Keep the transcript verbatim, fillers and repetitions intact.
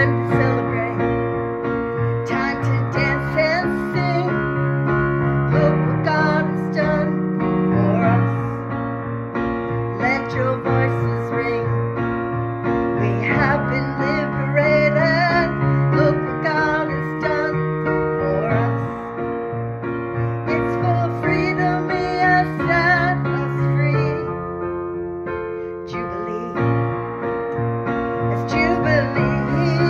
to celebrate, time to dance and sing. Look what God has done for us. Let your voices ring. We have been liberated. Look what God has done for us. It's for freedom He has set us free. Jubilee, it's Jubilee.